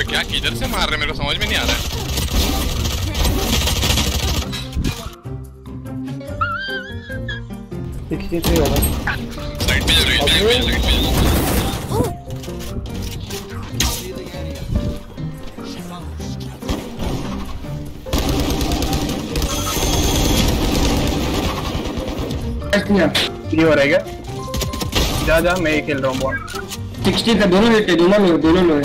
क्या किधर से मार रहे मेरे को समझ में नहीं आ रहा है। देखिए तो होगा साइड पे चल रही है, साइड पे ये हो रहा है क्या? जा मैं ये खेल रहा हूँ बॉल 60 का दोनों लेते दोनों लोग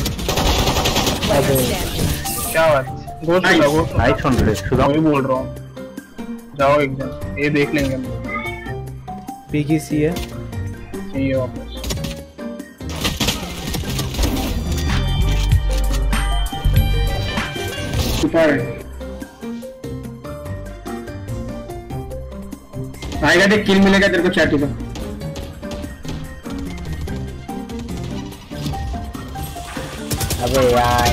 क्या बात गोस्ट नाइस 100 शुदा मैं बोल रहा हूँ जाओ एक जन ये देख लेंगे हम पीकीसी है चाहिए वापस ऊपर आएगा देख किल मिलेगा तेरे को चैटी का अबे यार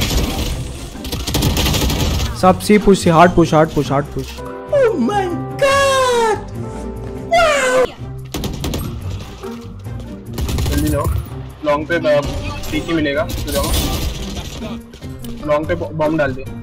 सब सी push hard push oh my god जल्दी जाओ लॉन्ग पे पीकी मिलेगा तो जाओ लॉन्ग पे बॉम्ब डाल दे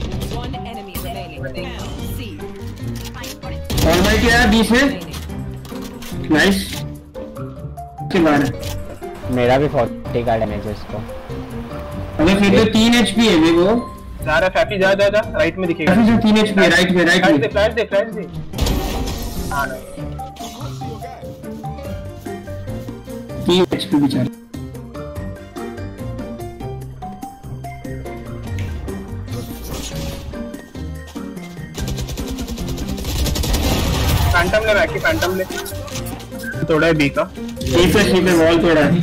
और भाई क्या है 20 में नाइस के बाद मेरा भी 40 का डैमेज है इसको। अबे फिर तो 3 HP है मेरे को जा रहा फैफी जा राइट में दिखेगा 3 HP है राइट में फ्लैश दे हां 3 HP बेचारा फैंटम ले बैक की फैंटम ले तोड़ा है बी का सी पे वॉल तोड़ा है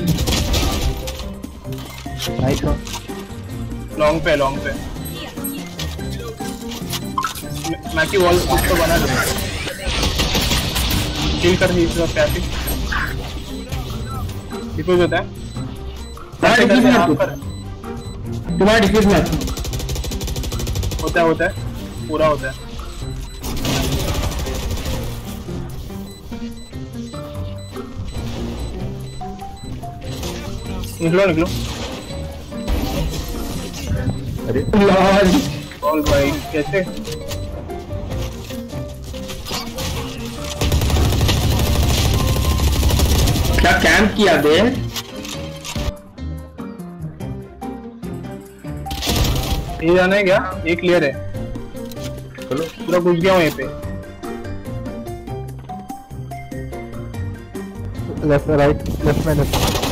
नाइस लॉन्ग पे मैं की वॉल कुछ तो बना दूंगा किल कर दी इसका कैसे डिफ्यूज होता है तुम्हारा डिफ्यूज में होता है पूरा होता है निकलो अरे लॉल बॉल भाई कैसे क्या कैंप किया बे ये जाना है क्या ये क्लियर है चलो पूरा घुस गया हूँ ये पे लेफ्ट राइट लेफ्ट में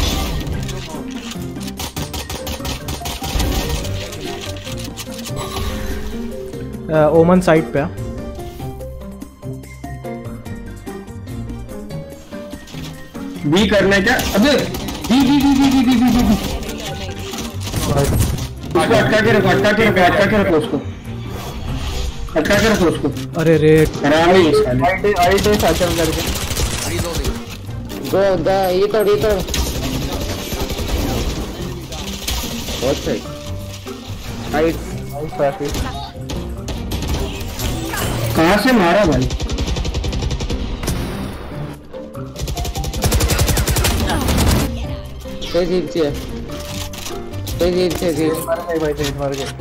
ओमन साइड पे बी करना है क्या अबे बी उसको अटका के रखो उसको अरे रे खराब है ये साले आईडी साचन करके ये तो बहुत सही नाइस फैफी कहाँ से मारा भाई तेज मर गए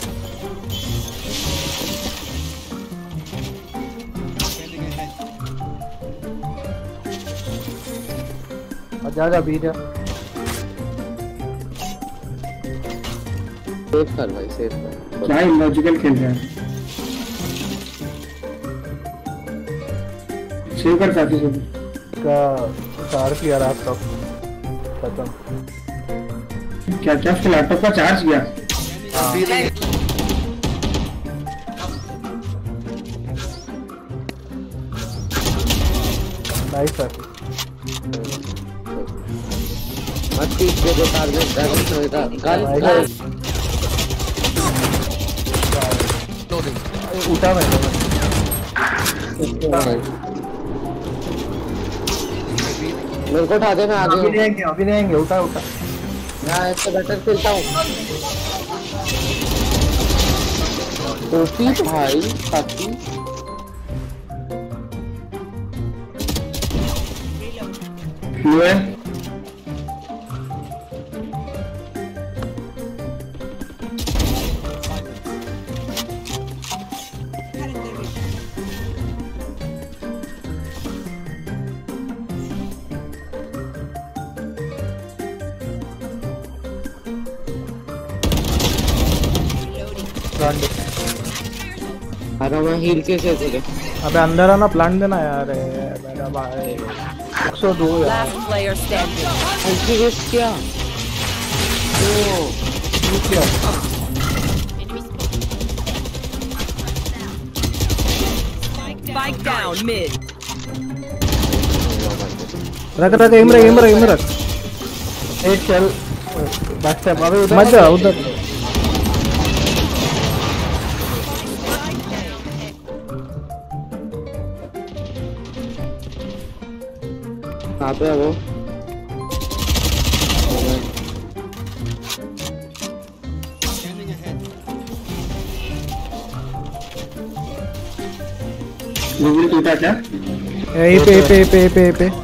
जा बीज सेफ कर भाई सेफ कर क्या इलॉजिकल खेल रहा है सेव कर काफी से का चार्ज किया लैपटॉप खत्म क्या उसके लैपटॉप का चार्ज किया नाइस है मत पीछे जो टारगेट होगा गन उठा मैंने मेरे को उठा दे मैं आगे अभी नहीं आएंगे उठा मैं इससे बेटर खेलता हूँ टोपी भाई काफी हुए अरे मैं हील कैसे तुझे? अबे अंदर आना, प्लांट देना यार मेरा भाई। 102 यार। Last player standing. ऐसी रिस्क क्या? Spike down mid. रख एम रख। एक चल बैक स्टेप। अबे उधर मत जा उधर। कहाँ पे है वो? गूगल टूटा क्या? ए पे